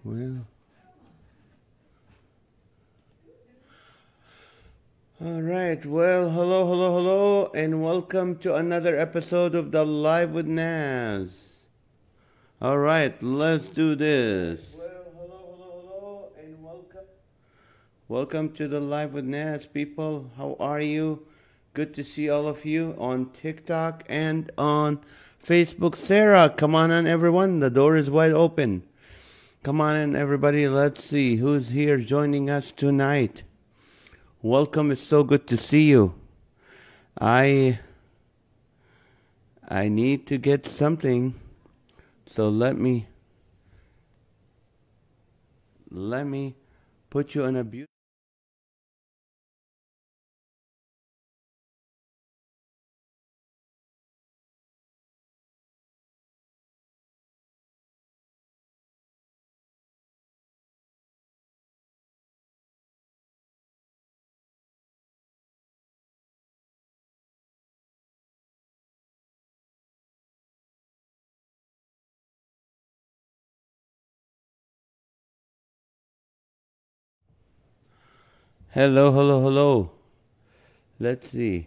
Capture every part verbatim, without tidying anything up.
Well, all right. Well, hello, hello, hello, and welcome to another episode of the Live with Naz. All right, let's do this. Well, hello, hello, hello, and welcome. Welcome to the Live with Naz, people. How are you? Good to see all of you on TikTok and on Facebook. Sarah, come on in, everyone. The door is wide open. Come on in, everybody. Let's see who's here joining us tonight. Welcome. It's so good to see you. I I need to get something. So let me let me put you on a beautiful. Hello, hello, hello. Let's see.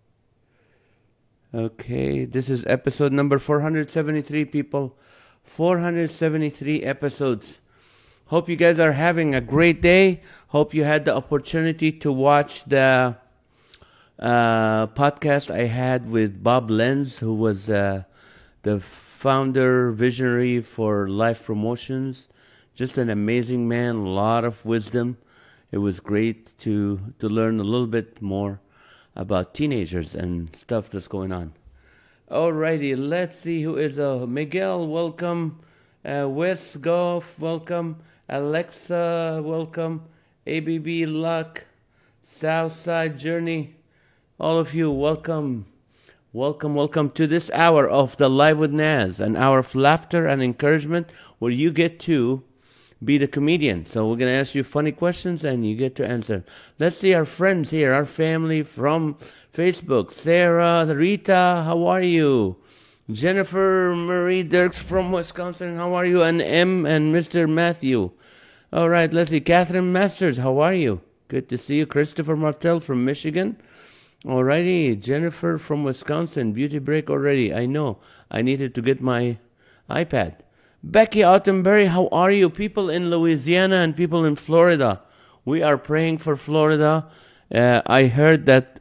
Okay, this is episode number four hundred seventy-three, people. four hundred seventy-three episodes. Hope you guys are having a great day. Hope you had the opportunity to watch the uh, podcast I had with Bob Lenz, who was uh, the founder, visionary for Life Promotions. Just an amazing man, a lot of wisdom. It was great to to learn a little bit more about teenagers and stuff that's going on. Alrighty, let's see who is uh, Miguel. Welcome, uh, Wes Goff. Welcome, Alexa. Welcome, A B B Luck, Southside Journey. All of you, welcome, welcome, welcome to this hour of the Live with Naz, an hour of laughter and encouragement where you get to be the comedian. So we're going to ask you funny questions and you get to answer. Let's see our friends here, our family from Facebook. Sarah, Rita, how are you? Jennifer Marie Dirks from Wisconsin, how are you? And M and Mister Matthew. All right, let's see. Catherine Masters, how are you? Good to see you. Christopher Martel from Michigan. Alrighty, Jennifer from Wisconsin. Beauty break already. I know. I needed to get my iPad. Becky Autumnberry, how are you? People in Louisiana and people in Florida. We are praying for Florida. Uh, I heard that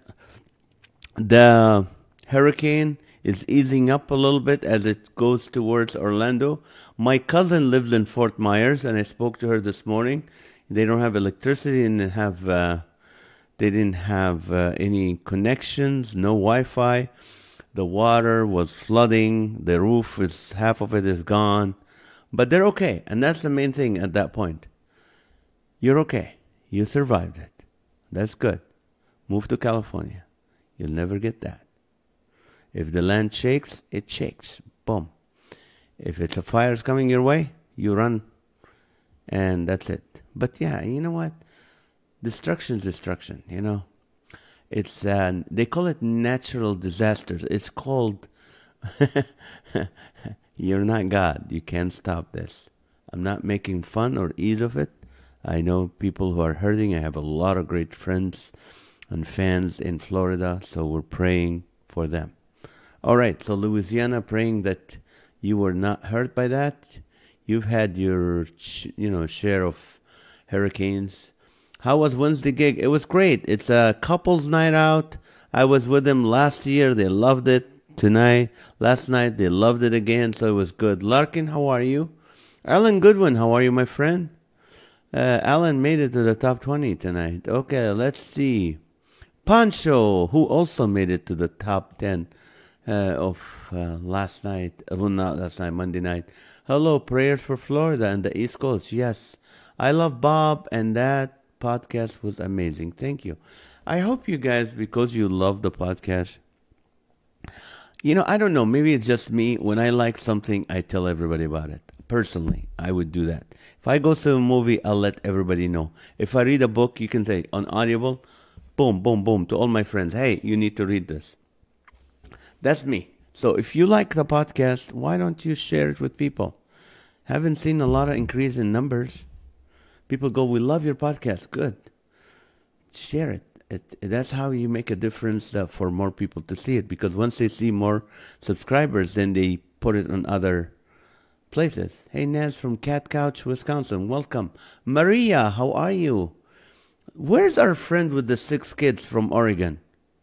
the hurricane is easing up a little bit as it goes towards Orlando. My cousin lives in Fort Myers, and I spoke to her this morning. They don't have electricity and have uh, they didn't have uh, any connections, no Wi-Fi. The water was flooding. The roof is half of it is gone. But they're okay, and that's the main thing at that point. You're okay. You survived it. That's good. Move to California. You'll never get that. If the land shakes, it shakes. Boom. If it's a fire's coming your way, you run, and that's it. But yeah, you know what? Destruction's destruction, you know. It's uh, they call it natural disasters. It's called you're not God. You can't stop this. I'm not making fun or ease of it. I know people who are hurting. I have a lot of great friends and fans in Florida, so we're praying for them. All right, so Louisiana, praying that you were not hurt by that. You've had your, you know, share of hurricanes. How was Wednesday gig? It was great. It's a couples night out. I was with them last year. They loved it. Tonight, last night, they loved it again, so it was good. Larkin, how are you? Alan Goodwin, how are you, my friend? Uh, Alan made it to the top twenty tonight. Okay, let's see. Pancho, who also made it to the top ten uh, of uh, last night. Uh, well, not last night, Monday night. Hello, prayers for Florida and the East Coast. Yes, I love Bob, and that podcast was amazing. Thank you. I hope you guys, because you love the podcast, you know, I don't know. Maybe it's just me. When I like something, I tell everybody about it. Personally, I would do that. If I go to a movie, I'll let everybody know. If I read a book, you can say on Audible, boom, boom, boom, to all my friends, hey, you need to read this. That's me. So if you like the podcast, why don't you share it with people? Haven't seen a lot of increase in numbers. People go, we love your podcast. Good. Share it. It, that's how you make a difference uh, for more people to see it, because once they see more subscribers, then they put it on other places. Hey, Naz from Cat Couch, Wisconsin, welcome. Maria, how are you? Where's our friend with the six kids from Oregon?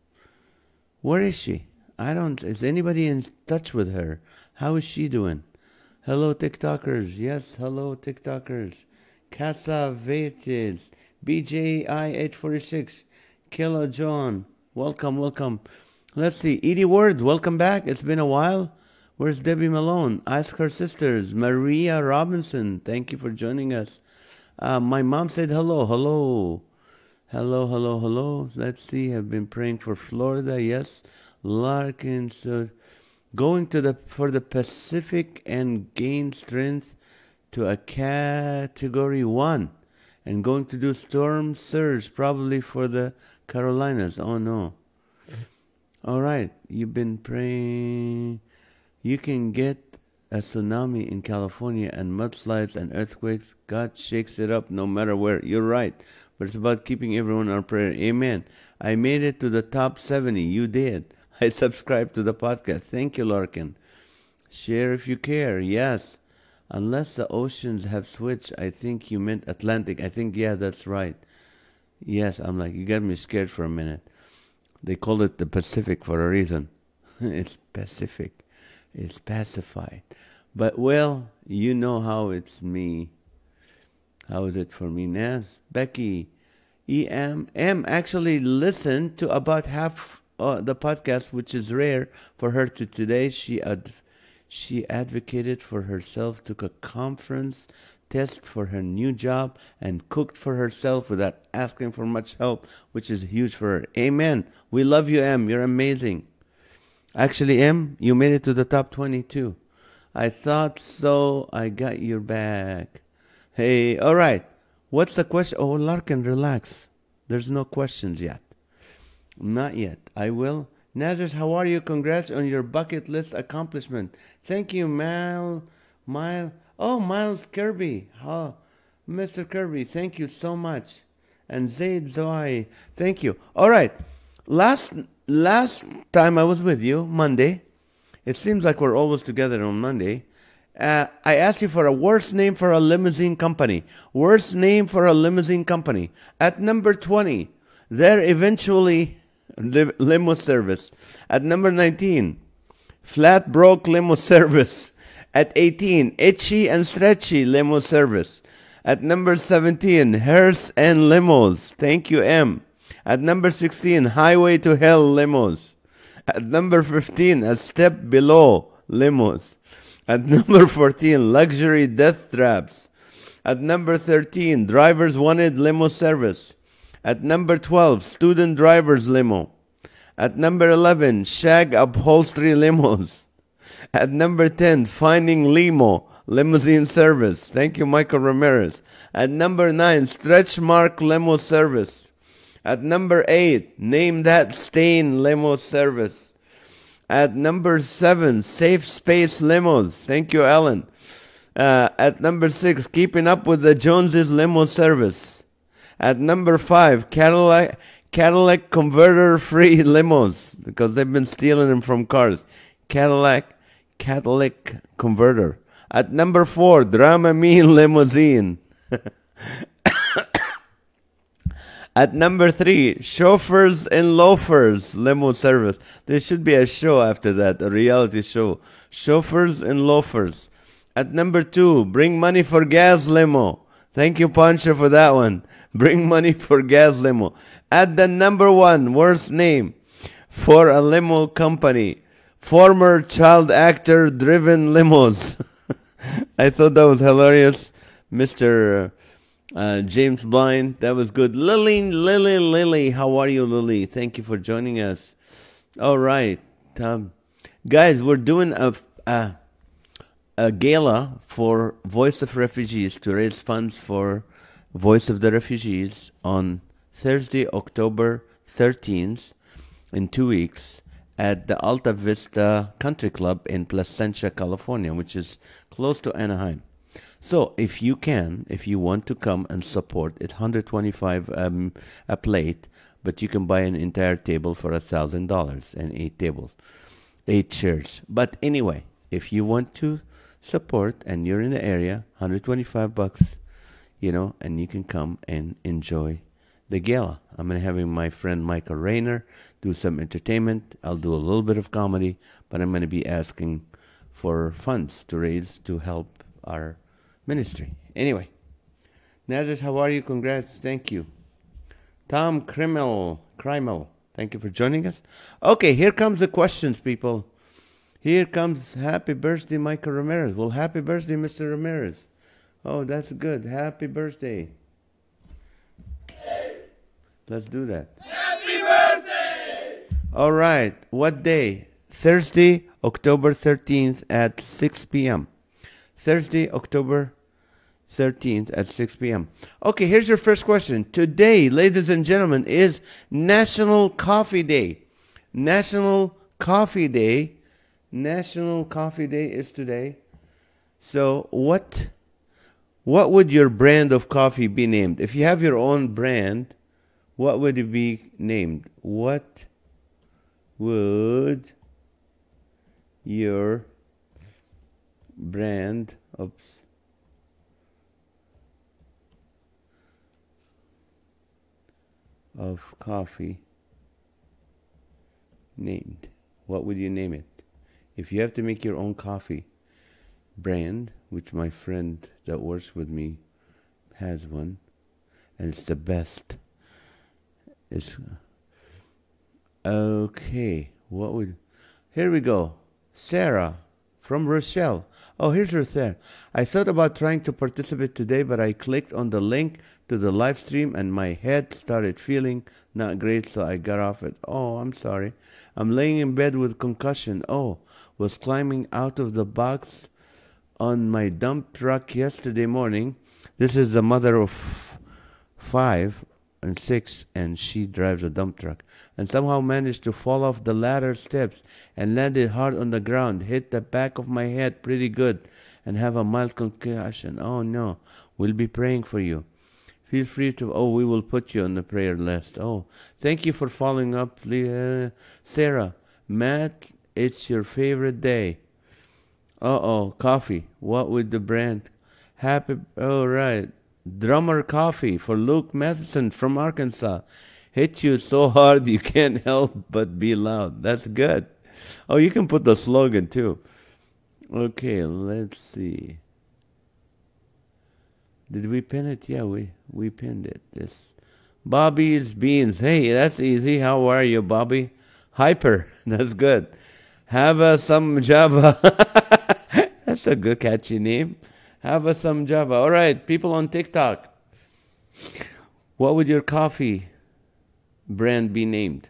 Where is she? I don't, is anybody in touch with her? How is she doing? Hello, TikTokers. Yes, hello, TikTokers. Casa Vetes, B J I eight forty-six. Killa John, welcome, welcome. Let's see, Edie Word, welcome back. It's been a while. Where's Debbie Malone? Ask Her Sisters. Maria Robinson, thank you for joining us. Uh, my mom said hello, hello. Hello, hello, hello. Let's see, I've been praying for Florida, yes. Larkin, so going to the for the Pacific and gain strength to a category one. And going to do storm surge, probably for the Carolinas. Oh, no. All right. You've been praying. You can get a tsunami in California and mudslides and earthquakes. God shakes it up no matter where. You're right. But it's about keeping everyone in our prayer. Amen. I made it to the top seventy. You did. I subscribed to the podcast. Thank you, Larkin. Share if you care. Yes. Unless the oceans have switched, I think you meant Atlantic. I think, yeah, that's right. Yes, I'm like, you got me scared for a minute. They call it the Pacific for a reason. It's Pacific. It's pacified. But, well, you know how it's me. How is it for me, Naz? Becky, E M, M actually listened to about half uh, the podcast, which is rare for her to today. She ad- She advocated for herself, took a conference test for her new job, and cooked for herself without asking for much help, which is huge for her. Amen. We love you, M. You're amazing. Actually, M, you made it to the top twenty-two. I thought so. I got your back. Hey, all right. What's the question? Oh, Larkin, relax. There's no questions yet. Not yet. I will. Nazareth, how are you? Congrats on your bucket list accomplishment. Thank you, Mal, Mile. Oh, Miles Kirby. Oh, Mister Kirby, thank you so much. And Zaid Zoai, thank you. All right. Last last time I was with you, Monday, it seems like we're always together on Monday. Uh, I asked you for a worst name for a limousine company. Worst name for a limousine company. At number twenty, there eventually... limo service. At number nineteen, flat broke limo service. At eighteen, itchy and stretchy limo service. At number seventeen, hearse and limos. Thank you, M. At number sixteen, highway to hell limos. At number fifteen, a step below limos. At number fourteen, luxury death traps. At number thirteen, drivers wanted limo service. At number twelve, student driver's limo. At number eleven, shag upholstery limos. At number ten, finding limo, limousine service. Thank you, Michael Ramirez. At number nine, stretch mark limo service. At number eight, name that stain limo service. At number seven, safe space limos. Thank you, Ellen. Uh, at number six, keeping up with the Joneses limo service. At number five, Cadillac Cadillac converter-free limos, because they've been stealing them from cars. Cadillac Cadillac converter. At number four, Dramamine limousine. At number three, chauffeurs and loafers limo service. There should be a show after that, a reality show. Chauffeurs and loafers. At number two, bring money for gas limo. Thank you, Pancho, for that one. Bring money for gas limo. At the number one, worst name for a limo company. Former child actor driven limos. I thought that was hilarious. Mister Uh, James Blind, that was good. Lily, Lily, Lily, how are you, Lily? Thank you for joining us. All right. Um, guys, we're doing a, a, a gala for Voice of Refugees to raise funds for Voice of the Refugees on Thursday, October thirteenth, in two weeks, at the Alta Vista Country Club in Placentia, California, which is close to Anaheim. So if you can, if you want to come and support, it's one hundred twenty-five um, a plate, but you can buy an entire table for a thousand dollars and eight tables, eight chairs. But anyway, if you want to support and you're in the area, one hundred twenty-five bucks, you know, and you can come and enjoy the gala. I'm gonna having my friend Michael Rayner do some entertainment. I'll do a little bit of comedy, but I'm gonna be asking for funds to raise to help our ministry. Anyway, Nazareth, how are you? Congrats. Thank you. Tom Krimmel, Krimmel, thank you for joining us. Okay, here comes the questions, people. Here comes happy birthday, Michael Ramirez. Well, happy birthday, Mister Ramirez. Oh, that's good. Happy birthday. Let's do that. Happy birthday! All right. What day? Thursday, October thirteenth at six p.m. Thursday, October thirteenth at six p.m. Okay, here's your first question. Today, ladies and gentlemen, is National Coffee Day. National Coffee Day. National Coffee Day is today. So what, what would your brand of coffee be named? If you have your own brand, what would it be named? What would your brand of of coffee named? What would you name it? If you have to make your own coffee brand, which my friend that works with me has one, and it's the best. It's okay. What would? Here we go. Sarah from Rochelle. Oh, here's Rochelle. I thought about trying to participate today, but I clicked on the link to the live stream and my head started feeling not great, so I got off it. Oh, I'm sorry. I'm laying in bed with concussion. Oh, was climbing out of the box on my dump truck yesterday morning. This is the mother of five and six, and she drives a dump truck, and somehow managed to fall off the ladder steps and landed hard on the ground, hit the back of my head pretty good, and have a mild concussion. Oh no, we'll be praying for you. Feel free to, oh, we will put you on the prayer list. Oh, thank you for following up, uh, Sarah. Matt, it's your favorite day. Uh-oh, coffee. What would the brand? Happy, oh, right. Drummer Coffee for Luke Matheson from Arkansas. Hit you so hard you can't help but be loud. That's good. Oh, you can put the slogan too. Okay, let's see. Did we pin it? Yeah, we, we pinned it. This Bobby's Beans. Hey, that's easy. How are you, Bobby? Hyper. That's good. Have a some Java. That's a good catchy name. Have a some Java. All right, people on TikTok. What would your coffee brand be named?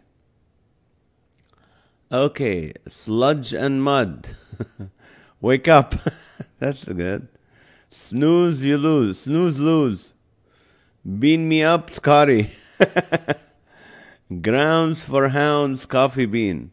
Okay, Sludge and Mud. Wake up. That's good. Snooze, you lose. Snooze, lose. Bean me up, Scotty. Grounds for Hounds Coffee Bean.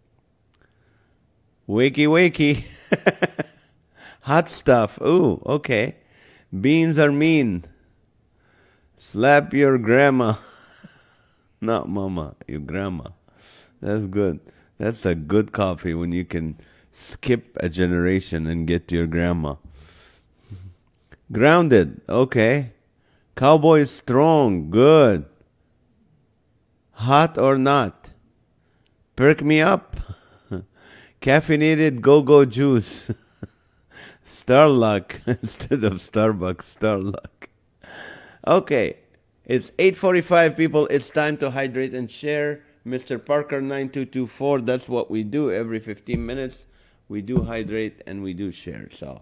Wakey, wakey. Hot stuff. Ooh, okay. Beans are mean. Slap your grandma. Not mama, your grandma. That's good. That's a good coffee when you can skip a generation and get to your grandma. Grounded. Okay. Cowboy strong. Good. Hot or not? Perk me up. Caffeinated go-go juice. Starluck instead of Starbucks. Starluck. Okay. It's eight forty-five, people. It's time to hydrate and share. Mister Parker nine two two four. That's what we do every fifteen minutes. We do hydrate and we do share. So.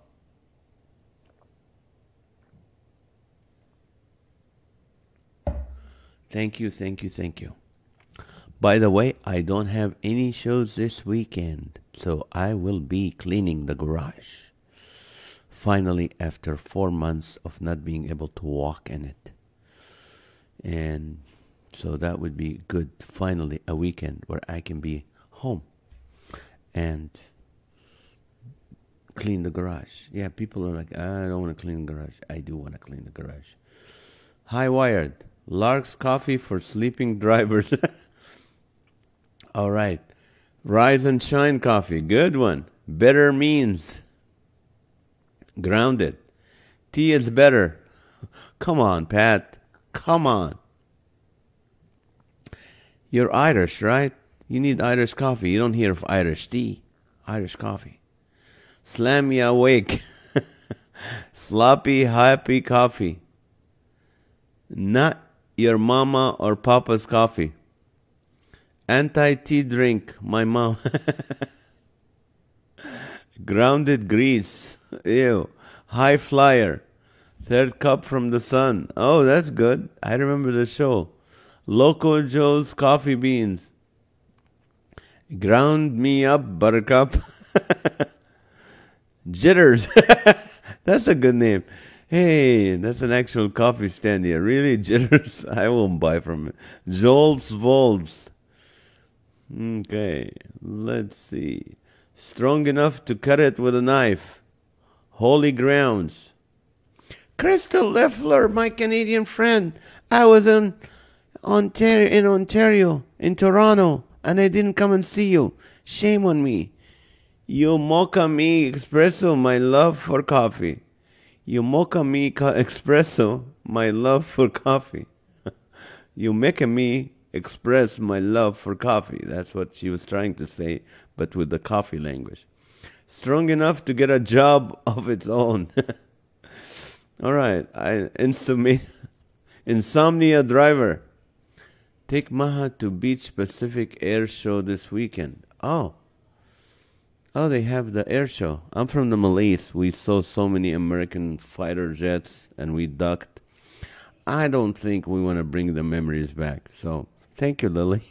Thank you, thank you, thank you. By the way, I don't have any shows this weekend, so I will be cleaning the garage. Finally, after four months of not being able to walk in it. And so that would be good, finally, a weekend where I can be home and Clean the garage. Yeah, people are like, I don't want to clean the garage. I do want to clean the garage. High Wired. Lark's Coffee for sleeping drivers. All right. Rise and Shine Coffee. Good one. Better Means. Grounded. Tea is better. Come on, Pat. Come on. You're Irish, right? You need Irish coffee. You don't hear of Irish tea. Irish coffee. Slam me awake. Sloppy, happy coffee. Not your mama or papa's coffee. Anti-tea drink. My mom. Grounded grease. Ew. High flyer. Third cup from the sun. Oh, that's good. I remember the show. Loco Joe's coffee beans. Ground me up, buttercup. Jitters. That's a good name. Hey, that's an actual coffee stand here. Really? Jitters? I won't buy from it. Jolts Volts. Okay, let's see. Strong enough to cut it with a knife. Holy Grounds. Crystal Leffler, my Canadian friend. I was in Ontario, in Ontario, in Toronto, and I didn't come and see you. Shame on me. You mocha me espresso, my love for coffee. You mocha me ca- espresso, my love for coffee. You make me express my love for coffee. That's what she was trying to say, but with the coffee language. Strong enough to get a job of its own. All right. I, insomnia, insomnia driver. Take Maha to Beach Pacific Air Show this weekend. Oh. Oh, they have the air show. I'm from the Malays. We saw so many American fighter jets and we ducked. I don't think we want to bring the memories back. So, thank you, Lily.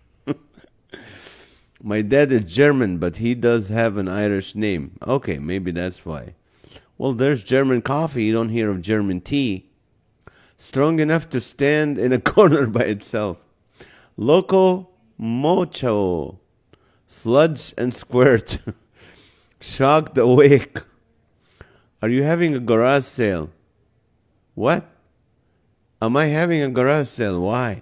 My dad is German, but he does have an Irish name. Okay, maybe that's why. Well, there's German coffee. You don't hear of German tea. Strong enough to stand in a corner by itself. Loco Mocho. Sludge and Squirt. Shocked Awake. Are you having a garage sale? What? Am I having a garage sale? Why?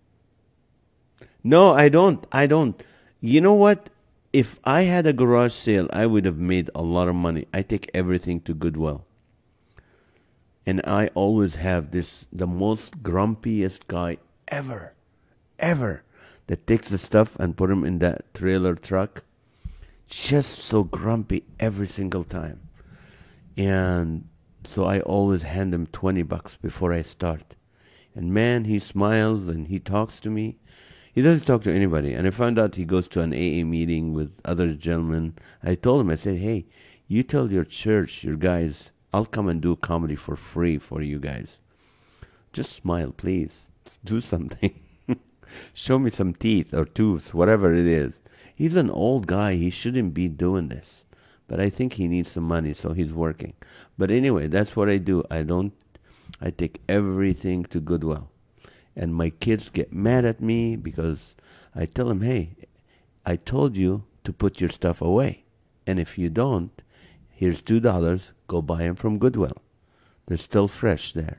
No, I don't. I don't. You know what? If I had a garage sale, I would have made a lot of money. I take everything to Goodwill. And I always have this, the most grumpiest guy ever, ever, that takes the stuff and put him in that trailer truck. Just so grumpy every single time. And so I always hand him twenty bucks before I start. And man, he smiles and he talks to me. He doesn't talk to anybody. And I found out he goes to an A A meeting with other gentlemen. I told him, I said, hey, you tell your church, your guys, I'll come and do comedy for free for you guys. Just smile, please. Do something. Show me some teeth or tooth, whatever it is. He's an old guy. He shouldn't be doing this. But I think he needs some money, so he's working. But anyway, that's what I do. I don't, I take everything to Goodwill. And my kids get mad at me because I tell them, hey, I told you to put your stuff away. And if you don't, here's two dollars. Go buy them from Goodwill. They're still fresh there.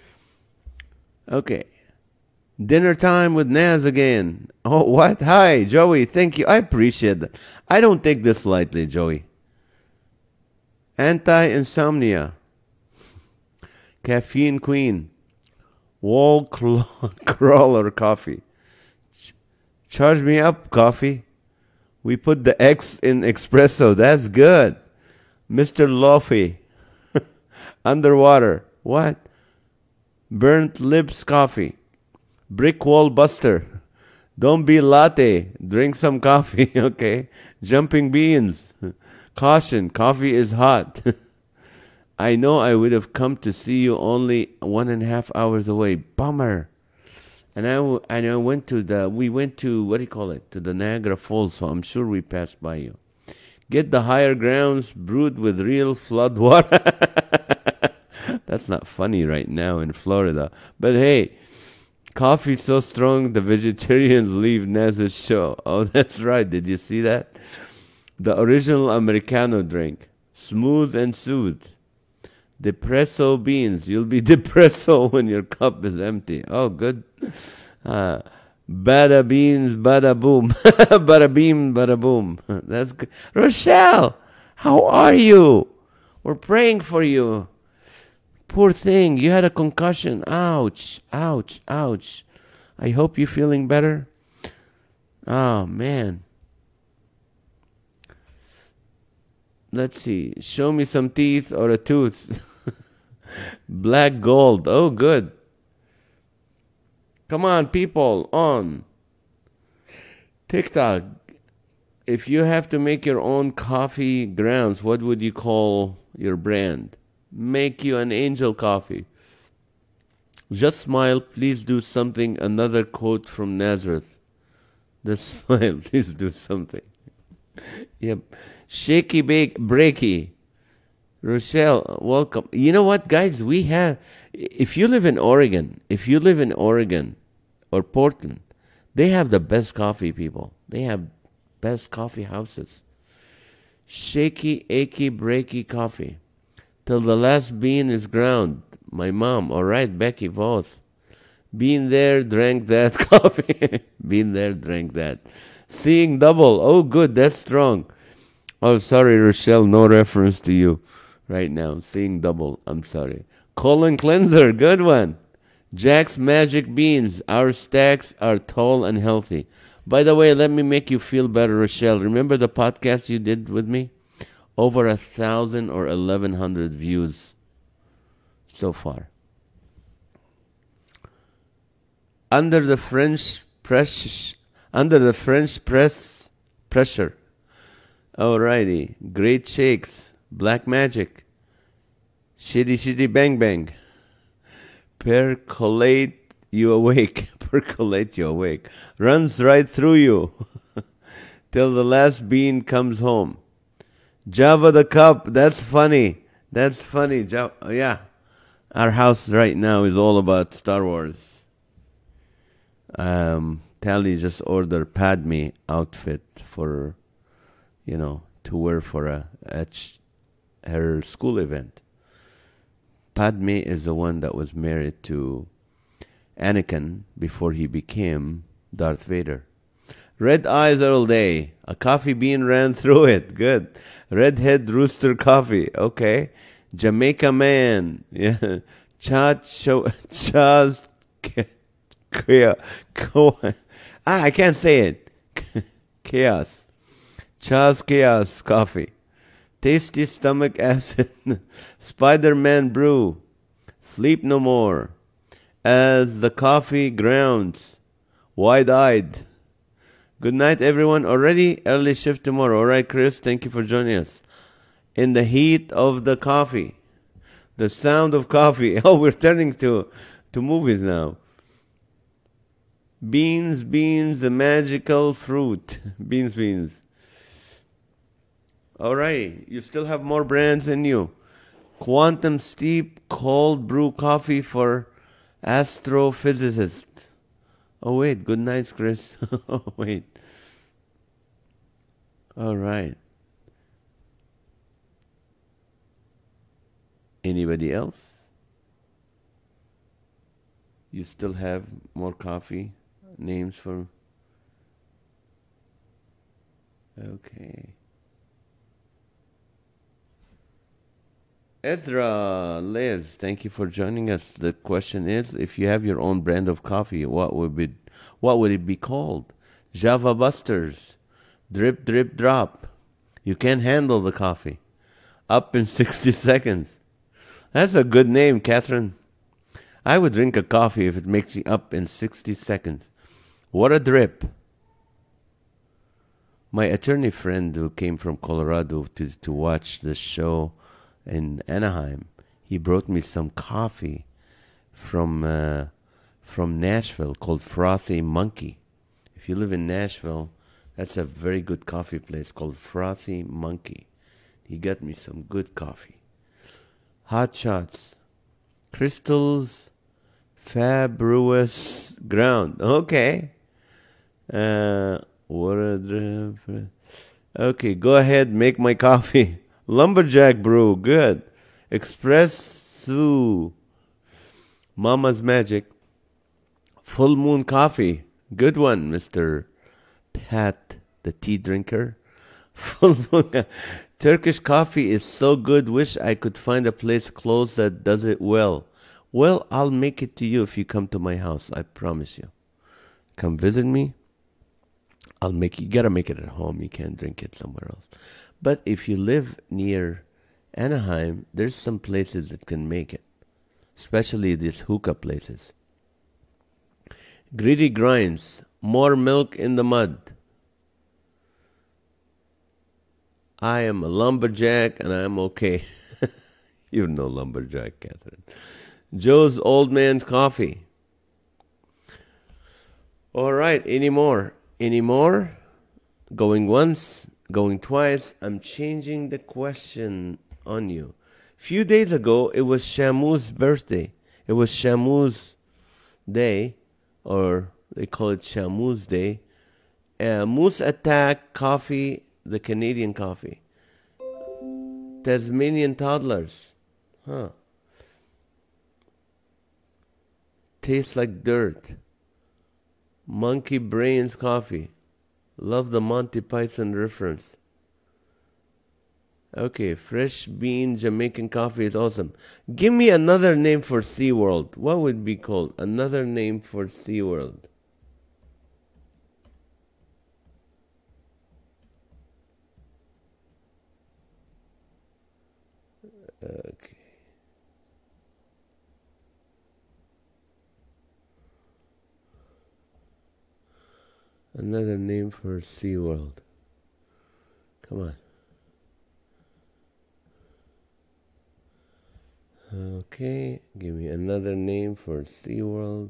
Okay. Dinner time with Naz again. Oh, what? Hi, Joey. Thank you. I appreciate that. I don't take this lightly, Joey. Anti-insomnia. Caffeine queen. Wall crawler coffee. Ch- charge me up, coffee. We put the X in espresso. That's good. Mister Lofi. Underwater. What? Burnt lips coffee. Brick wall buster. Don't be latte. Drink some coffee, okay? Jumping beans. Caution, coffee is hot. I know I would have come to see you only one and a half hours away. Bummer. And I, w- and I went to the, we went to, what do you call it? To the Niagara Falls, so I'm sure we passed by you. Get the higher grounds brewed with real flood water. That's not funny right now in Florida. But hey, coffee so strong the vegetarians leave Naz's show. Oh, that's right. Did you see that? The original Americano drink. Smooth and soothe. Depresso beans. You'll be depresso when your cup is empty. Oh, good. Uh, bada beans, bada boom. Bada beam, bada boom. That's good. Rochelle, how are you? We're praying for you. Poor thing. You had a concussion. Ouch, ouch, ouch. I hope you're feeling better. Oh, man. Let's see. Show me some teeth or a tooth. Black gold. Oh, good. Come on, people. On. TikTok. If you have to make your own coffee grounds, what would you call your brand? Make you an angel coffee. Just smile. Please do something. Another quote from Nazareth. Just smile. Please do something. Yep. Shaky bake breaky. Rochelle, welcome. You know what, guys? We have, if you live in Oregon, if you live in Oregon or Portland, they have the best coffee, people. They have best coffee houses. Shaky, achy, breaky coffee. Till the last bean is ground. My mom. All right, Becky, both. Been there, drank that coffee. Been there, drank that. Seeing double. Oh, good. That's strong. Oh, sorry, Rochelle. No reference to you right now. Seeing double. I'm sorry. Colon cleanser. Good one. Jack's Magic Beans. Our stacks are tall and healthy. By the way, let me make you feel better, Rochelle. Remember the podcast you did with me? Over a thousand or eleven hundred views so far. Under the French press, under the French press pressure. Alrighty, great shakes, black magic, shitty shitty bang bang. Percolate you awake, percolate you awake. Runs right through you till the last bean comes home. Java the cup, that's funny. That's funny. Java, oh, yeah. Our house right now is all about Star Wars. Um, Tally just ordered Padme outfit for, you know, to wear for a at her school event. Padme is the one that was married to Anakin before he became Darth Vader. Red eyes all day. A coffee bean ran through it. Good. Redhead rooster coffee. Okay. Jamaica man. Yeah. Cha cho chas. Ah, I can't say it. Chaos. Chas chaos coffee. Tasty stomach acid. Spider-Man brew. Sleep no more. As the coffee grounds. Wide-eyed. Good night, everyone. Already early shift tomorrow. All right, Chris, thank you for joining us. In the heat of the coffee. The sound of coffee. Oh, we're turning to, to movies now. Beans, beans, the magical fruit. Beans, beans. All right, you still have more brands in you. Quantum steep cold brew coffee for astrophysicists. Oh, wait. Good night, Chris. Oh, wait. All right. Anybody else? You still have more coffee names for... Okay. Ezra, Liz, thank you for joining us. The question is, if you have your own brand of coffee, what would be, what would it be called? Java Busters, Drip Drip Drop. You can't handle the coffee. Up in sixty seconds. That's a good name, Catherine. I would drink a coffee if it makes me up in sixty seconds. What a drip. My attorney friend who came from Colorado to, to watch the show in Anaheim, he brought me some coffee from uh, from Nashville called Frothy Monkey. If you live in Nashville, that's a very good coffee place called Frothy Monkey. He got me some good coffee. Hot Shots, Crystals, Fabulous Ground. Okay. Uh, what a drip. Okay, go ahead, make my coffee. Lumberjack brew, good. Espresso, Mama's Magic. Full Moon Coffee, good one, Mister Pat, the tea drinker. Full Moon. Turkish coffee is so good. Wish I could find a place close that does it well. Well, I'll make it to you if you come to my house. I promise you. Come visit me. I'll make you gotta make it at home. You can't drink it somewhere else. But if you live near Anaheim, there's some places that can make it, especially these hookah places. Greedy Grinds, more milk in the mud. I am a lumberjack and I'm okay. You know lumberjack, Catherine. Joe's Old Man's Coffee. All right, any more? Any more? Going once, going twice. I'm changing the question on you. Few days ago, it was Shamu's birthday. It was Shamu's day, or they call it Shamu's Day. Uh, Moose Attack Coffee, the Canadian coffee. Tasmanian Toddlers. Huh. Tastes like dirt. Monkey Brains Coffee. Love the Monty Python reference. Okay, fresh bean Jamaican coffee is awesome. Give me another name for SeaWorld. What would it be called? Another name for SeaWorld. Okay. Another name for SeaWorld. Come on. Okay, give me another name for SeaWorld.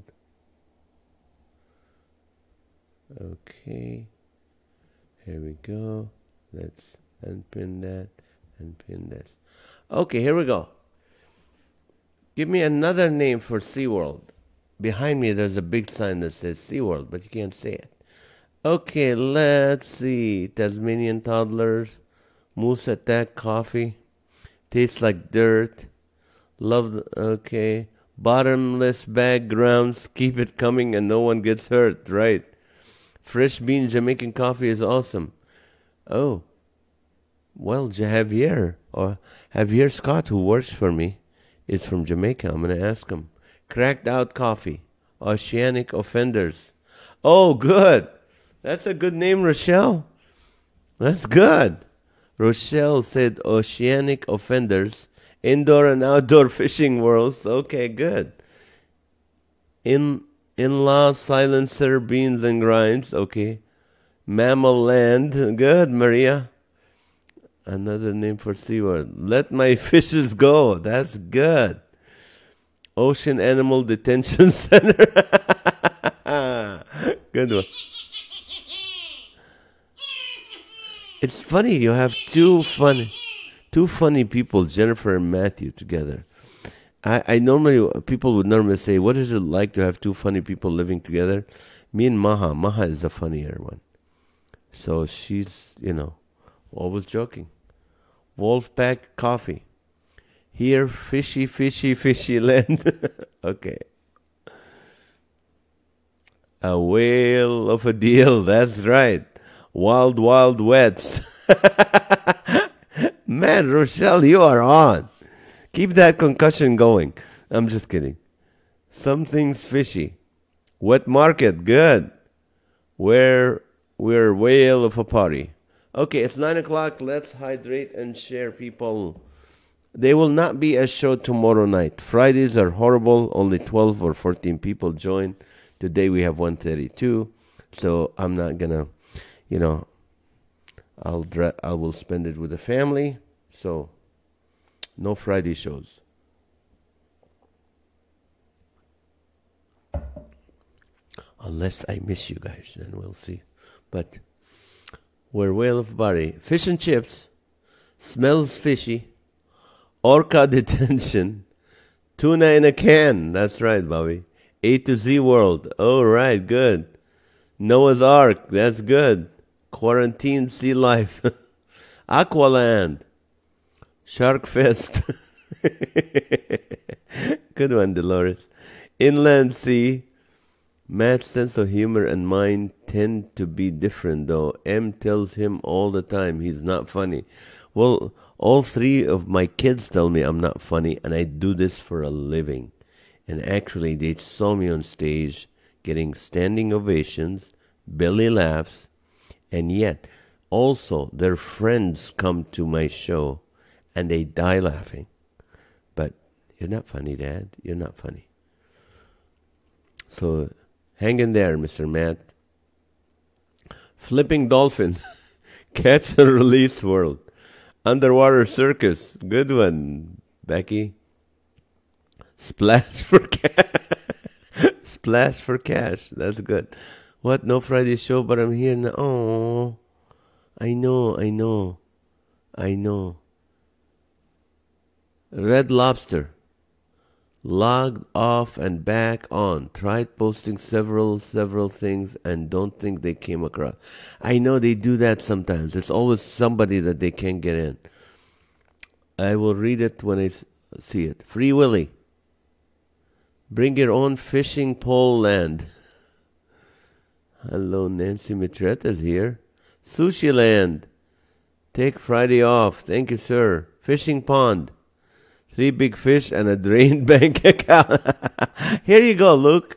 Okay. Here we go. Let's unpin that, unpin this. Okay, here we go. Give me another name for SeaWorld. Behind me there's a big sign that says SeaWorld, but you can't say it. Okay, let's see. Tasmanian Toddlers, Moose Attack Coffee, tastes like dirt. Love, the, okay. Bottomless bag grounds, keep it coming and no one gets hurt, right? Fresh bean Jamaican coffee is awesome. Oh, well, Javier, or Javier Scott, who works for me, is from Jamaica. I'm going to ask him. Cracked Out Coffee, Oceanic Offenders. Oh, good. That's a good name, Rochelle. That's good. Rochelle said Oceanic Offenders, Indoor and Outdoor Fishing Worlds. Okay, good. In In-law Silencer Beans and Grinds. Okay. Mammal Land. Good, Maria. Another name for SeaWorld. Let My Fishes Go. That's good. Ocean Animal Detention Center. Good one. It's funny, you have two funny, two funny people, Jennifer and Matthew, together. I, I normally, people would normally say, what is it like to have two funny people living together? Me and Maha. Maha is the funnier one. So she's, you know, always joking. Wolfpack Coffee. Here, fishy, fishy, fishy land. Okay. A whale of a deal, that's right. Wild, wild wets. Man, Rochelle, you are on. Keep that concussion going. I'm just kidding. Something's fishy. Wet market, good. Where we're whale of a party. Okay, it's nine o'clock. Let's hydrate and share, people. There will not be a show tomorrow night. Fridays are horrible. Only twelve or fourteen people join. Today we have one thirty-two. So I'm not going to, you know, I'll dra- I will spend it with the family. So no Friday shows. Unless I miss you guys, then we'll see. But we're whale of body. Fish and chips. Smells fishy. Orca detention. Tuna in a can. That's right, Bobby. A to Z World. All right, good. Noah's Ark. That's good. Quarantine Sea Life. Aqualand. Shark Fest. Good one, Dolores. Inland Sea. Matt's sense of humor and mine tend to be different, though. M tells him all the time he's not funny. Well, all three of my kids tell me I'm not funny, and I do this for a living. And actually, they saw me on stage getting standing ovations, belly laughs, and yet also their friends come to my show and they die laughing. But you're not funny, Dad. You're not funny. So hang in there, Mister Matt. Flipping Dolphin. Catch and Release World. Underwater Circus. Good one, Becky. Splash for cash. Splash for cash. That's good. What? No Friday show, but I'm here now. Oh, I know, I know, I know. Red Lobster. Logged off and back on. Tried posting several, several things and don't think they came across. I know they do that sometimes. It's always somebody that they can't get in. I will read it when I see it. Free Willy. Bring your own fishing pole land. Hello, Nancy Mitreta's here. Sushi Land. Take Friday off. Thank you, sir. Fishing pond. Three big fish and a drained bank account. Here you go, Luke.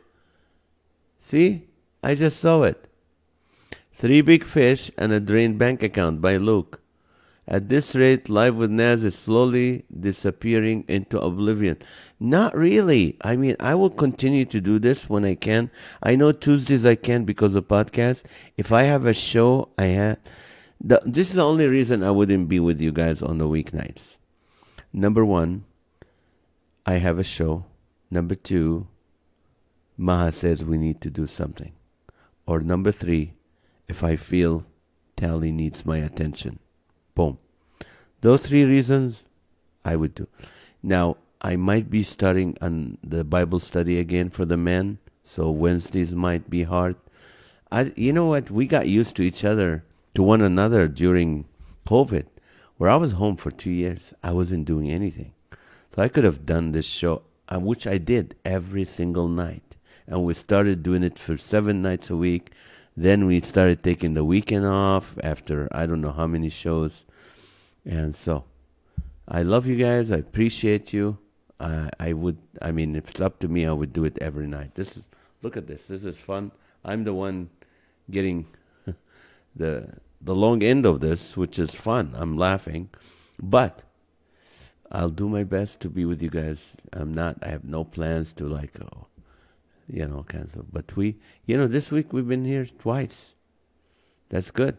See? I just saw it. Three big fish and a drained bank account by Luke. At this rate, Live with Naz is slowly disappearing into oblivion. Not really. I mean, I will continue to do this when I can. I know Tuesdays I can because of podcast. If I have a show, I have. The, this is the only reason I wouldn't be with you guys on the weeknights. Number one, I have a show. Number two, Maha says we need to do something. Or number three, if I feel Tally needs my attention. Boom. Those three reasons I would do. Now, I might be starting on the Bible study again for the men, so Wednesdays might be hard. I, you know what? We got used to each other, to one another during COVID, where I was home for two years. I wasn't doing anything. So I could have done this show, uh, which I did every single night. And we started doing it for seven nights a week. Then we started taking the weekend off after I don't know how many shows. And so I love you guys. I appreciate you. I, I would, I mean, if it's up to me, I would do it every night. This is, look at this. This is fun. I'm the one getting the the long end of this, which is fun. I'm laughing. But I'll do my best to be with you guys. I'm not, I have no plans to like, oh, you know, cancel. But we, you know, this week we've been here twice. That's good.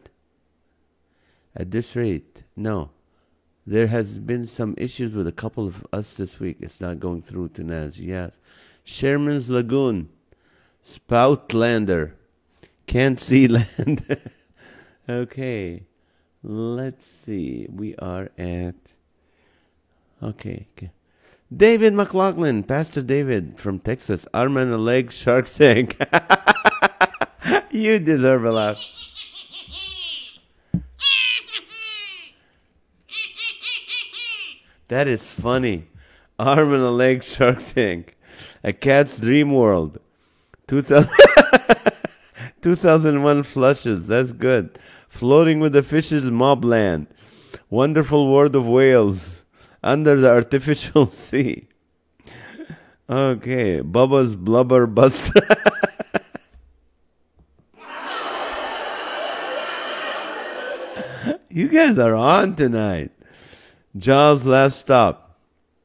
At this rate, no. There has been some issues with a couple of us this week. It's not going through to Naz. Yes. Sherman's Lagoon. Spoutlander. Can't see land. Okay. Let's see. We are at... Okay. okay. David McLaughlin. Pastor David from Texas. Arm and a leg Shark Tank. You deserve a laugh. That is funny. Arm and a leg Shark Tank. A Cat's Dream World. two thousand two thousand one flushes. That's good. Floating with the Fishes Mobland. Wonderful World of Wales. Under the Artificial Sea. Okay. Bubba's Blubber Buster. You guys are on tonight. Jaws Last Stop.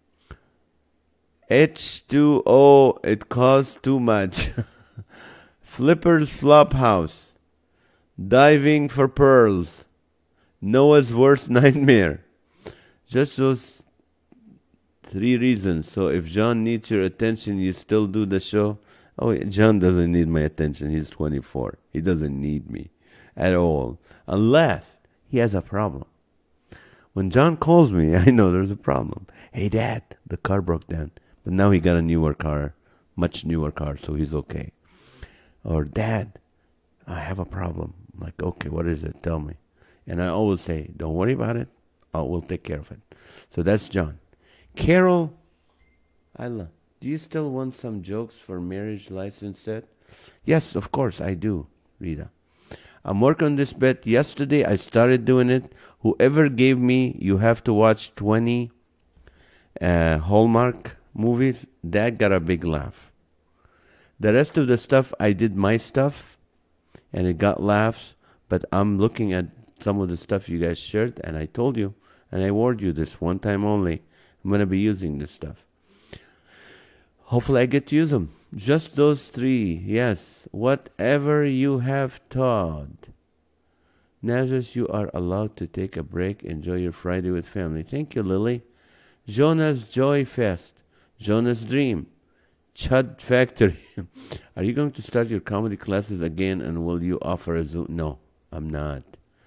H two O, it costs too much. Flipper's Flophouse. Diving for Pearls. Noah's Worst Nightmare. Just those three reasons. So if John needs your attention, you still do the show. Oh, John doesn't need my attention. He's twenty-four. He doesn't need me at all. Unless he has a problem. When John calls me, I know there's a problem. Hey, Dad, the car broke down. But now he got a newer car, much newer car, so he's okay. Or, Dad, I have a problem. I'm like, okay, what is it? Tell me. And I always say, don't worry about it. I'll, we'll take care of it. So that's John. Carol, I love. Do you still want some jokes for marriage license set? Yes, of course I do, Rita. I'm working on this bet. Yesterday I started doing it. Whoever gave me, you have to watch twenty uh, Hallmark movies, that got a big laugh. The rest of the stuff, I did my stuff, and it got laughs. But I'm looking at some of the stuff you guys shared, and I told you, and I warned you this one time only. I'm going to be using this stuff. Hopefully I get to use them. Just those three, yes. Whatever you have taught. Nazareth, you are allowed to take a break. Enjoy your Friday with family. Thank you, Lily. Jonah's Joy Fest. Jonah's Dream. Chud Factory. Are you going to start your comedy classes again, and will you offer a Zoom? No, I'm not.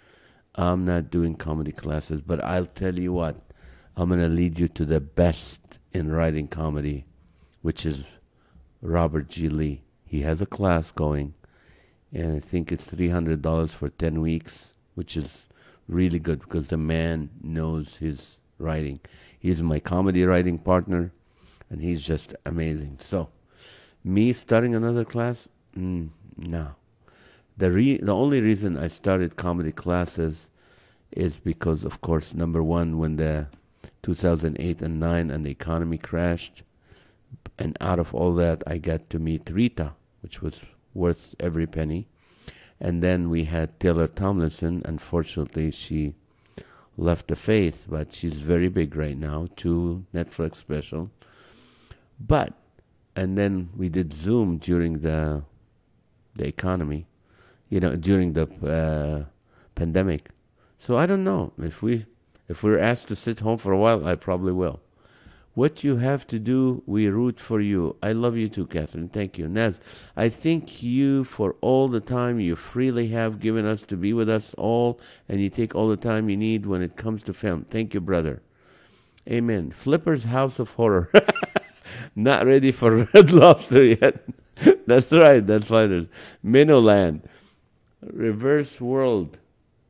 I'm not doing comedy classes, but I'll tell you what. I'm going to lead you to the best in writing comedy, which is Robert G. Lee. He has a class going, and I think it's three hundred dollars for ten weeks, which is really good because the man knows his writing. He's my comedy writing partner, and he's just amazing. So, me starting another class? Mm, no. The, re- the only reason I started comedy classes is because, of course, number one, when the two thousand eight and nine and the economy crashed, and out of all that, I got to meet Rita, which was worth every penny. And then we had Taylor Tomlinson. Unfortunately, she left the faith, but she's very big right now, two Netflix special. But, and then we did Zoom during the the economy, you know, during the uh, pandemic. So I don't know. If, we, if we're asked to sit home for a while, I probably will. What you have to do, we root for you. I love you too, Catherine. Thank you. Naz, I thank you for all the time you freely have given us to be with us all, and you take all the time you need when it comes to film. Thank you, brother. Amen. Flipper's House of Horror. Not ready for Red Lobster yet. That's right. That's fighters. Minoland. Reverse World.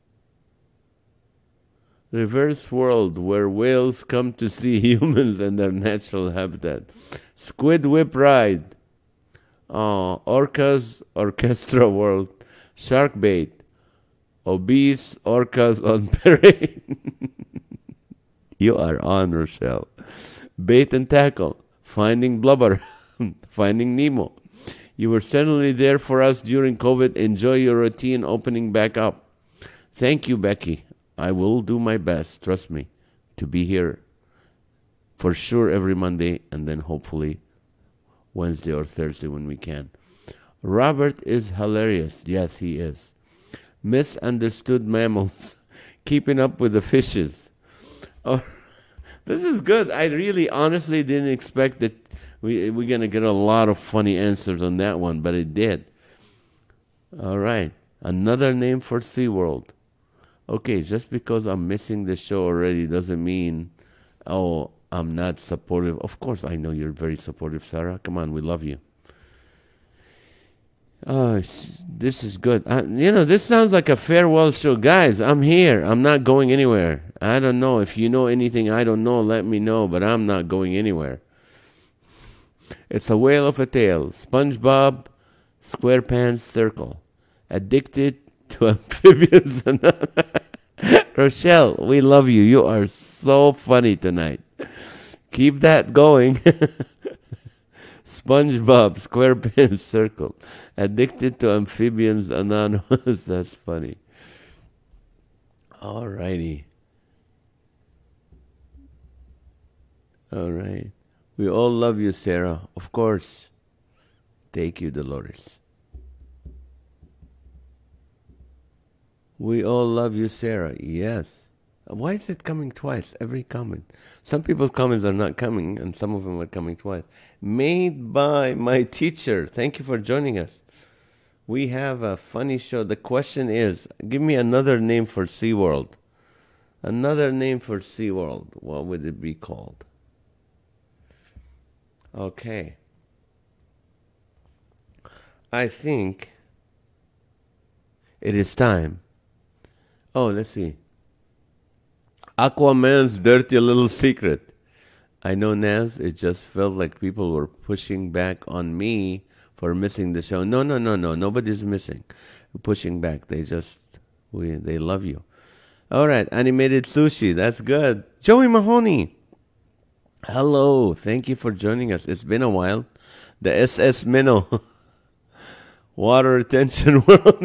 Reverse world where whales come to see humans in their natural habitat. Squid Whip Ride. Oh, Orcas Orchestra World. Shark Bait. Obese orcas on parade. You are on, Rochelle. Bait and Tackle. Finding Blubber. Finding Nemo. You were certainly there for us during COVID. Enjoy your routine opening back up. Thank you, Becky. I will do my best, trust me, to be here for sure every Monday, and then hopefully Wednesday or Thursday when we can. Robert is hilarious. Yes, he is. Misunderstood mammals. Keeping up with the fishes. Oh, this is good. I really honestly didn't expect that we, we're going to get a lot of funny answers on that one, but it did. All right. Another name for SeaWorld. Okay, just because I'm missing the show already doesn't mean, oh, I'm not supportive. Of course, I know you're very supportive, Sarah. Come on, we love you. Oh, this is good. I, you know, this sounds like a farewell show. Guys, I'm here. I'm not going anywhere. I don't know. If you know anything I don't know, let me know, but I'm not going anywhere. It's a whale of a tale. SpongeBob SquarePants Circle. Addicted to amphibians. Rochelle, we love you. You are so funny tonight. Keep that going. SpongeBob SquarePants Circle. Addicted to amphibians anonymous. That's funny. All righty. All right. We all love you, Sarah. Of course. Thank you, Dolores. We all love you, Sarah. Yes. Why is it coming twice? Every comment. Some people's comments are not coming, and some of them are coming twice. Made by my teacher. Thank you for joining us. We have a funny show. The question is, give me another name for SeaWorld. Another name for SeaWorld. What would it be called? Okay. I think it is time. Oh, let's see. Aquaman's dirty little secret. I know, Naz, it just felt like people were pushing back on me for missing the show. No, no, no, no. Nobody's missing. Pushing back. They just, we, they love you. All right. Animated Sushi. That's good. Joey Mahoney. Hello. Thank you for joining us. It's been a while. The S S Minnow. Water retention world.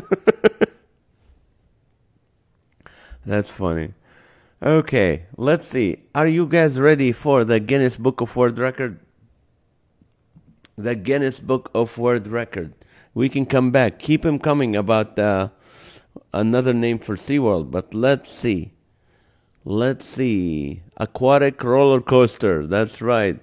That's funny. Okay, let's see. Are you guys ready for the Guinness Book of World Record? The Guinness Book of World Record. We can come back. Keep him coming about uh, another name for SeaWorld. But let's see. Let's see. Aquatic roller coaster. That's right.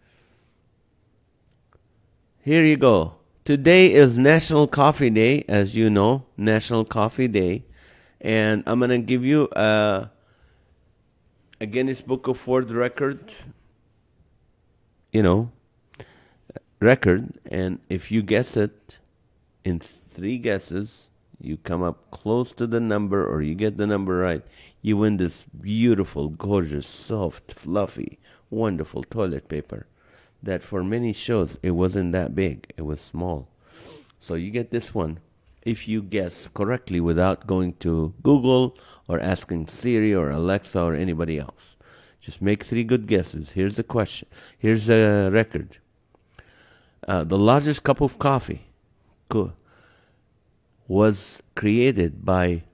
Here you go. Today is National Coffee Day, as you know. National Coffee Day. And I'm going to give you a... a Guinness Book of World Record, you know, record, and if you guess it in three guesses, you come up close to the number or you get the number right, you win this beautiful, gorgeous, soft, fluffy, wonderful toilet paper that for many shows, it wasn't that big. It was small. So you get this one if you guess correctly without going to Google or asking Siri or Alexa or anybody else. Just make three good guesses. Here's the question. Here's the record. Uh, the largest cup of coffee was created by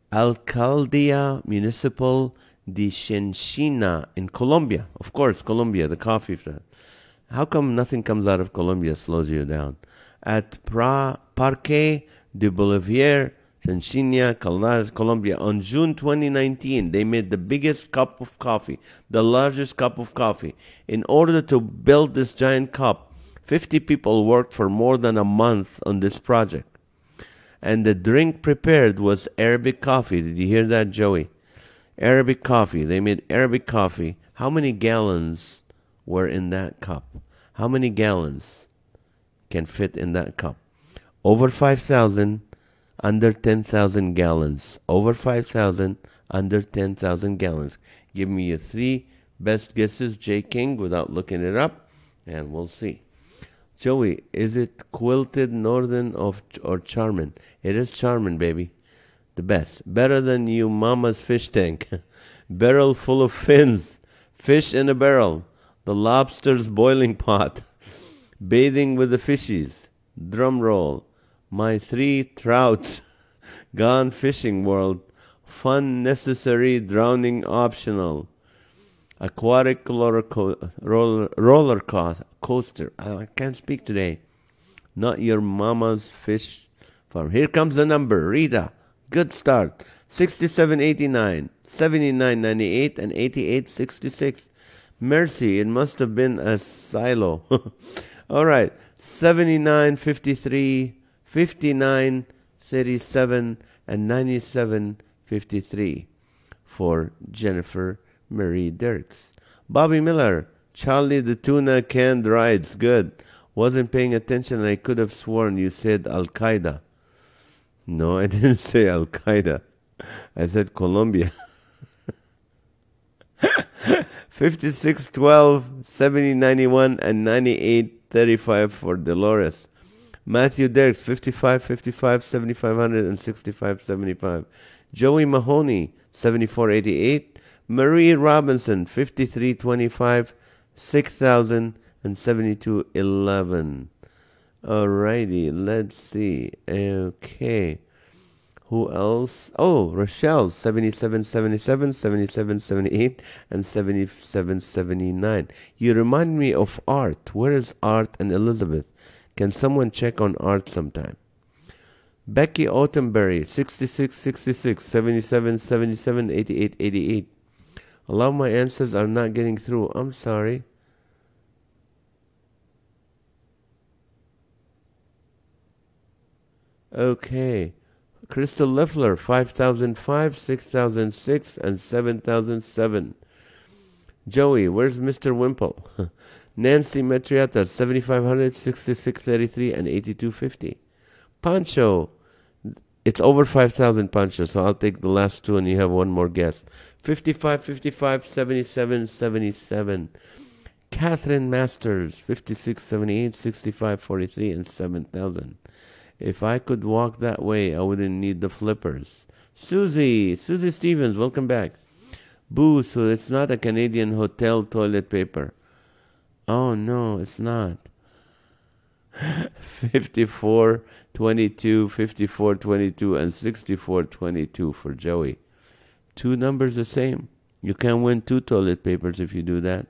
Alcaldía Municipal de Chinchina in Colombia. Of course, Colombia, the coffee. How come nothing comes out of Colombia slows you down? At pra- Parque de Bolivar, Chinchina, Colombia, on June twenty nineteen, they made the biggest cup of coffee, the largest cup of coffee. In order to build this giant cup, fifty people worked for more than a month on this project. And the drink prepared was Arabic coffee. Did you hear that, Joey? Arabic coffee. They made Arabic coffee. How many gallons were in that cup? How many gallons can fit in that cup? Over five thousand, under ten thousand gallons. Over five thousand, under ten thousand gallons. Give me your three best guesses, J. King, without looking it up, and we'll see. Joey, is it Quilted Northern of, or Charmin? It is Charmin, baby. The best. Better than you mama's fish tank. Barrel full of fins. Fish in a barrel. The lobster's boiling pot. Bathing with the fishies. Drum roll. My three trouts. Gone fishing world. Fun necessary, drowning optional. Aquatic roller, co- roller, roller co- coaster. I can't speak today. Not your mama's fish farm. Here comes the number. Rita. Good start. sixty-seven eighty-nine, seventy-nine ninety-eight, and eighty-eight sixty-six. Mercy, it must have been a silo. All right. seventy-nine fifty-three, fifty-nine thirty-seven, and ninety-seven fifty-three for Jennifer Marie Dirks. Bobby Miller, Charlie the Tuna canned rides. Good. Wasn't paying attention and I could have sworn you said Al-Qaeda. No, I didn't say Al-Qaeda. I said Colombia. fifty-six twelve, seventy ninety-one, and ninety-eight thirty-five for Dolores. Matthew Dirks, fifty-five fifty-five, seventy-five hundred, and sixty-five seventy-five. Joey Mahoney, seventy-four eighty-eight. Marie Robinson, fifty-three twenty-five, six thousand, and seventy-two eleven. Alrighty, let's see. Okay. Who else? Oh, Rochelle, seventy-seven seventy-seven, seventy-seven seventy-eight, and seventy-seven seventy-nine. You remind me of Art. Where is Art and Elizabeth? Can someone check on Art sometime? Becky Autumnberry, sixty-six sixty-six, seventy-seven seventy-seven, eighty-eight eighty-eight. A lot of my answers are not getting through. I'm sorry. Okay. Crystal Leffler, five thousand five, six thousand six, and seven thousand seven. Joey, where's Mister Wimple? Nancy Metriata, seventy-five hundred, sixty-six thirty-three, and eighty-two fifty. Pancho, it's over five thousand, Pancho, so I'll take the last two and you have one more guess. fifty-five, fifty-five, seventy-seven, seventy-seven. Catherine Masters, fifty-six, seventy-eight, sixty-five, forty-three, and seven thousand. If I could walk that way, I wouldn't need the flippers. Susie, Susie Stevens, welcome back. Boo, so it's not a Canadian hotel toilet paper. Oh, no, it's not. fifty-four, twenty-two, fifty-four, twenty-two, and sixty-four, twenty-two for Joey. Two numbers the same. You can win two toilet papers if you do that.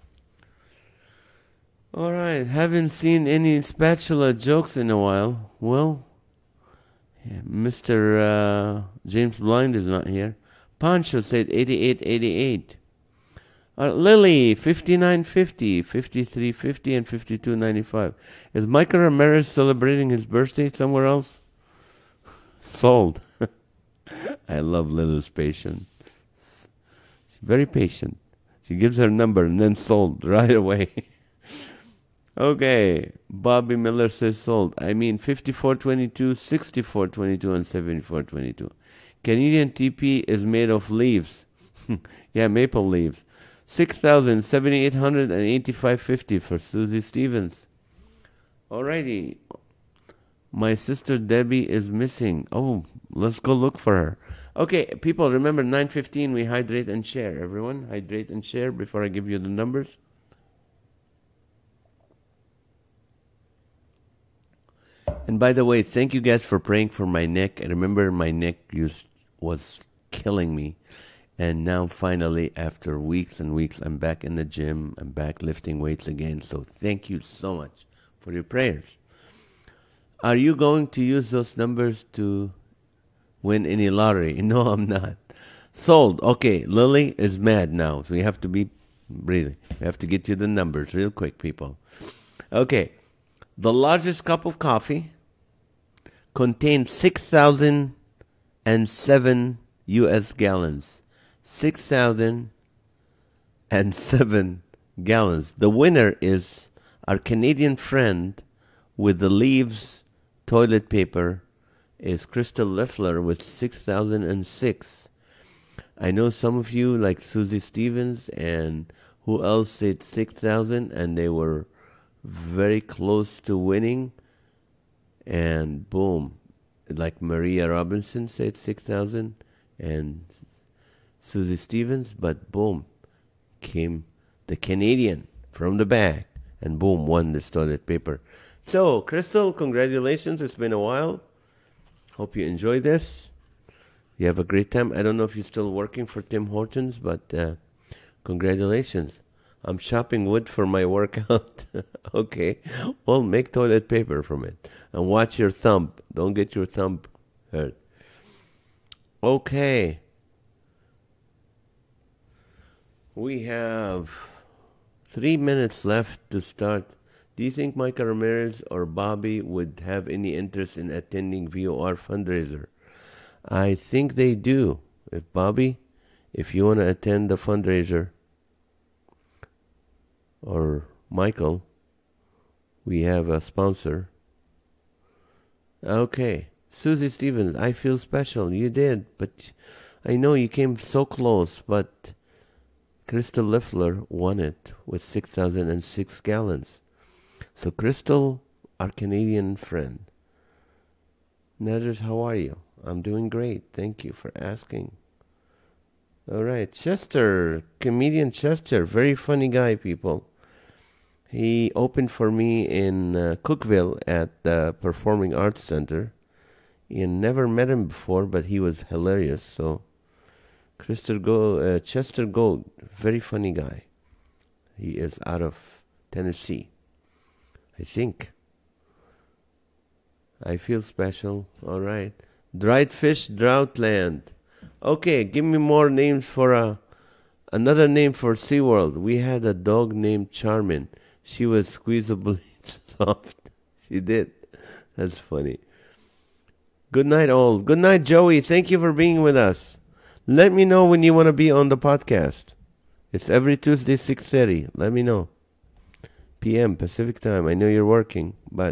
All right, haven't seen any spatula jokes in a while. Well, yeah, Mister Uh, James Blind is not here. Pancho said eighty-eight eighty-eight. Uh, Lily, fifty-nine fifty, fifty-three fifty, and fifty-two ninety-five. Is Michael Ramirez celebrating his birthday somewhere else? Sold. I love Lily's patience. She's very patient. She gives her number and then sold right away. Okay, Bobby Miller says sold. I mean fifty-four twenty-two, sixty-four twenty-two, and seventy-four twenty-two. Canadian T P is made of leaves. Yeah, maple leaves. six thousand, seventy-eight hundred, and eighty-five fifty for Susie Stevens. Alrighty. My sister Debbie is missing. Oh, let's go look for her. Okay, people, remember nine fifteen, we hydrate and share. Everyone, hydrate and share before I give you the numbers. And by the way, thank you guys for praying for my neck. I remember my neck used, was killing me. And now finally, after weeks and weeks, I'm back in the gym. I'm back lifting weights again. So thank you so much for your prayers. Are you going to use those numbers to win any lottery? No, I'm not. Sold. Okay, Lily is mad now. So we have to be, really, we have to get you the numbers real quick, people. Okay. The largest cup of coffee contains six thousand seven U S gallons. six thousand seven gallons. The winner is our Canadian friend with the leaves toilet paper is Crystal Leffler with six thousand six. I know some of you like Susie Stevens and who else said six thousand and they were very close to winning, and boom, like Maria Robinson said six thousand and Susie Stevens, but boom, came the Canadian from the back and boom, won this toilet paper. So, Crystal, congratulations. It's been a while. Hope you enjoy this. You have a great time. I don't know if you're still working for Tim Hortons, but uh, congratulations. I'm shopping wood for my workout. Okay. Well, make toilet paper from it. And watch your thumb. Don't get your thumb hurt. Okay. We have three minutes left to start. Do you think Michael Ramirez or Bobby would have any interest in attending V O R fundraiser? I think they do. If Bobby, if you want to attend the fundraiser, or Michael, we have a sponsor. Okay. Susie Stevens, I feel special. You did, but I know you came so close, but Crystal Leffler won it with six thousand six gallons. So Crystal, our Canadian friend. Naders, how are you? I'm doing great. Thank you for asking. All right. Chester, comedian Chester, very funny guy, people. He opened for me in uh, Cookville at the Performing Arts Center. And never met him before, but he was hilarious. So, Chester Gold, uh, Chester Gold, very funny guy. He is out of Tennessee, I think. I feel special. All right. Dried fish, Droughtland. Okay, give me more names for a another name for SeaWorld. We had a dog named Charmin. She was squeezably soft. She did. That's funny. Good night, all. Good night, Joey. Thank you for being with us. Let me know when you want to be on the podcast. It's every Tuesday, six thirty. Let me know. P M Pacific time. I know you're working, but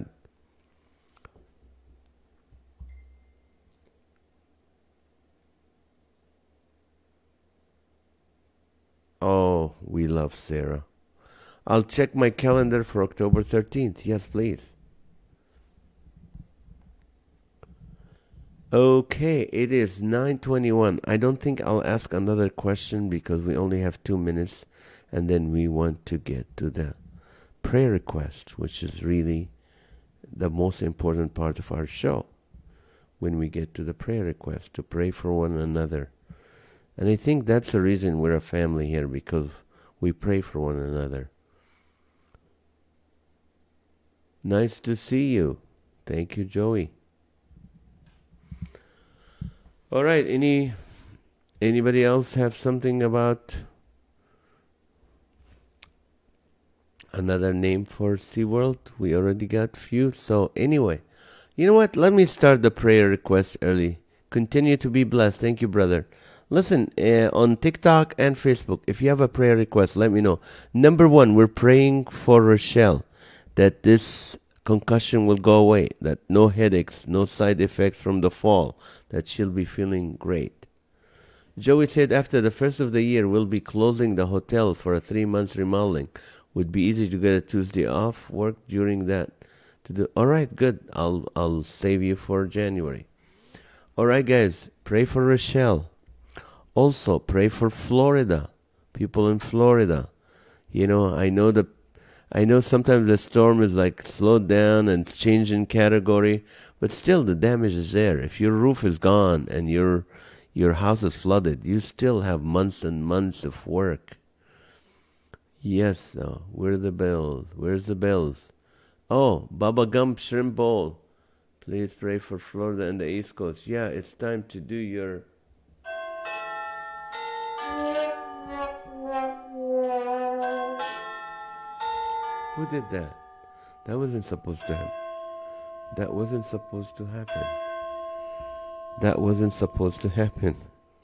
We love Sarah. I'll check my calendar for October thirteenth. Yes, please. Okay, it is nine twenty-one. I don't think I'll ask another question because we only have two minutes, and then we want to get to the prayer request, which is really the most important part of our show. When we get to the prayer request, to pray for one another. And I think that's the reason we're a family here, because we pray for one another. Nice to see you. Thank you, Joey. All right, any anybody else have something about another name for SeaWorld? We already got few. So anyway, you know what? Let me start the prayer request early. Continue to be blessed. Thank you, brother. Listen, uh, on TikTok and Facebook, if you have a prayer request, let me know. Number one, we're praying for Rochelle, that this concussion will go away, that no headaches, no side effects from the fall, that she'll be feeling great. Joey said after the first of the year, we'll be closing the hotel for a three-month remodeling. Would be easy to get a Tuesday off work during that. To do. All right, good. I'll I'll save you for January. All right, guys, pray for Rochelle. Also, pray for Florida, people in Florida. You know, I know the, I know sometimes the storm is like slowed down and changing category, but still the damage is there. If your roof is gone and your your house is flooded, you still have months and months of work. Yes, though. Where are the bells? Where's the bells? Oh, Baba Gump Shrimp Bowl. Please pray for Florida and the East Coast. Yeah, it's time to do your... Who did that? That wasn't supposed to happen. That wasn't supposed to happen. That wasn't supposed to happen.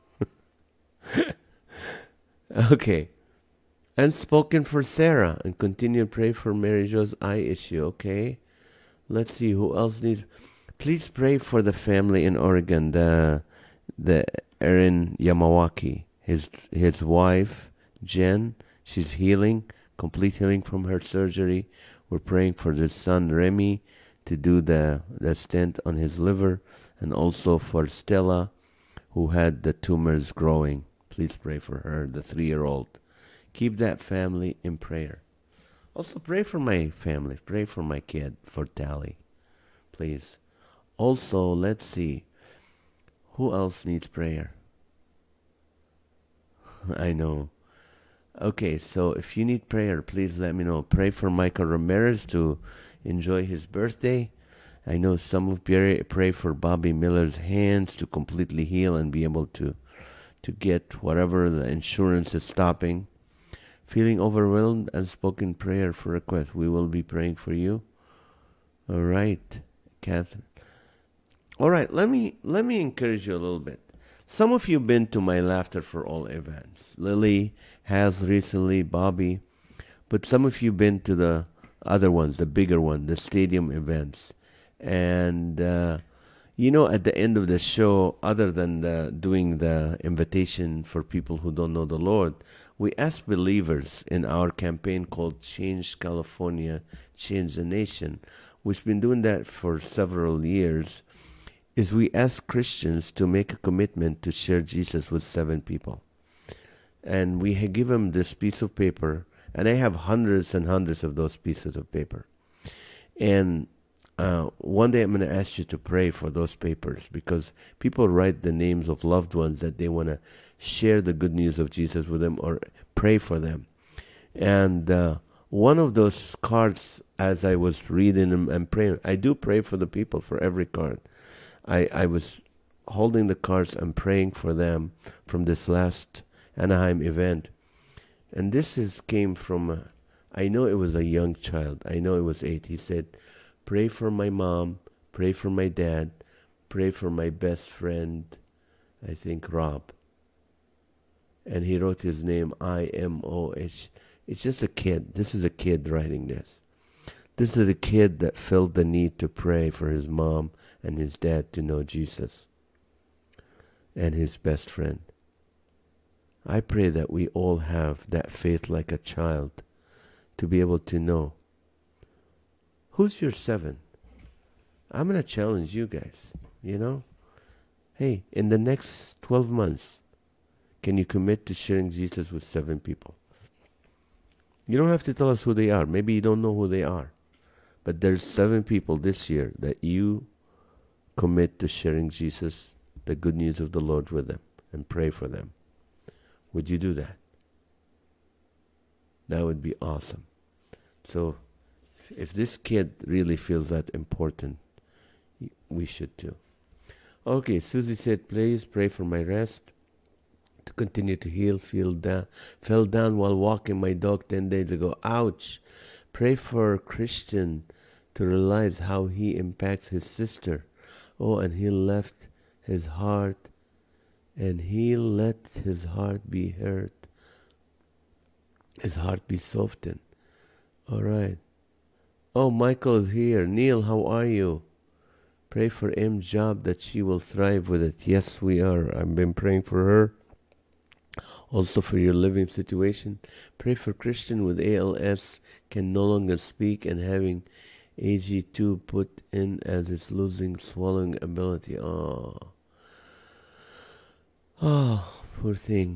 Okay. And spoken for Sarah, and continue to pray for Mary Jo's eye issue, okay? Let's see who else needs. Please pray for the family in Oregon, the the Aaron Yamawaki, his his wife Jen. She's healing, complete healing from her surgery. We're praying for the son Remy to do the the stent on his liver, and also for Stella, who had the tumors growing. Please pray for her, the three-year-old. Keep that family in prayer. Also pray for my family. Pray for my kid, for Tally, please. Also, let's see. Who else needs prayer? I know. Okay, so if you need prayer, please let me know. Pray for Michael Ramirez to enjoy his birthday. I know some of you pray for Bobby Miller's hands to completely heal and be able to, to get whatever the insurance is stopping. Feeling overwhelmed, unspoken prayer for request. We will be praying for you. All right, Catherine. All right, let me let me encourage you a little bit. Some of you have been to my Laughter for All events. Lily has recently, Bobby, but some of you have been to the other ones, the bigger one, the stadium events. And uh, you know, at the end of the show, other than the, doing the invitation for people who don't know the Lord, we ask believers in our campaign called Change California, Change the Nation. We've been doing that for several years. Is we ask Christians to make a commitment to share Jesus with seven people. And we give them this piece of paper, and I have hundreds and hundreds of those pieces of paper. And uh, one day I'm going to ask you to pray for those papers, because people write the names of loved ones that they want to share the good news of Jesus with them or pray for them. And uh, one of those cards, as I was reading them and praying, I do pray for the people for every card. I, I was holding the cards and praying for them from this last Anaheim event. And this is came from, a, I know it was a young child. I know it was eight. He said, pray for my mom, pray for my dad, pray for my best friend, I think Rob. And he wrote his name, I M O H. It's just a kid. This is a kid writing this. This is a kid that felt the need to pray for his mom and his dad to know Jesus and his best friend. I pray that we all have that faith like a child to be able to know. Who's your seven? I'm going to challenge you guys, you know. Hey, in the next twelve months, can you commit to sharing Jesus with seven people? You don't have to tell us who they are. Maybe you don't know who they are. But there's seven people this year that you commit to sharing Jesus, the good news of the Lord, with them and pray for them. Would you do that? That would be awesome. So if this kid really feels that important, we should too. Okay, Susie said, please pray for my rest to continue to heal. Feel down, fell down while walking my dog ten days ago. Ouch. Pray for Christian to realize how he impacts his sister. Oh, and he left his heart, and he let his heart be hurt. His heart be softened. All right. Oh, Michael is here. Neil, how are you? Pray for M's job that she will thrive with it. Yes, we are. I've been praying for her. Also for your living situation. Pray for Christian with A L S, can no longer speak, and having A G two put in as it's losing swallowing ability. Oh. Oh, poor thing.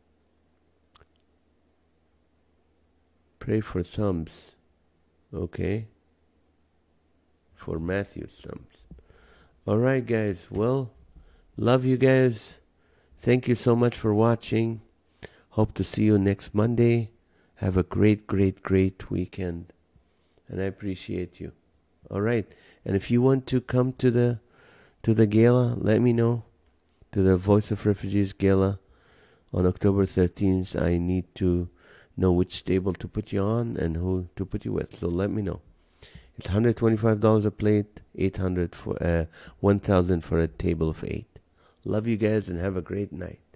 Pray for thumbs. Okay. For Matthew's thumbs. Alright, guys. Well, love you guys. Thank you so much for watching. Hope to see you next Monday. Have a great, great, great weekend. And I appreciate you. Alright. And if you want to come to the to the gala, let me know. To the Voice of Refugees gala on October thirteenth. I need to know which table to put you on and who to put you with. So let me know. It's one hundred twenty-five dollars a plate, eight hundred dollars for uh, one thousand dollars for a table of eight. Love you guys and have a great night.